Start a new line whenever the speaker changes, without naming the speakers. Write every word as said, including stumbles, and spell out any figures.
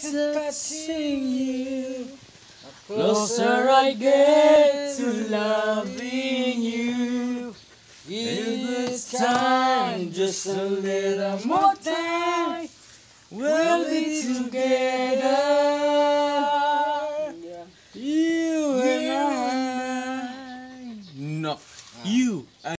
touching you, the closer I get to loving you. It's time, just a little more time, we'll be together.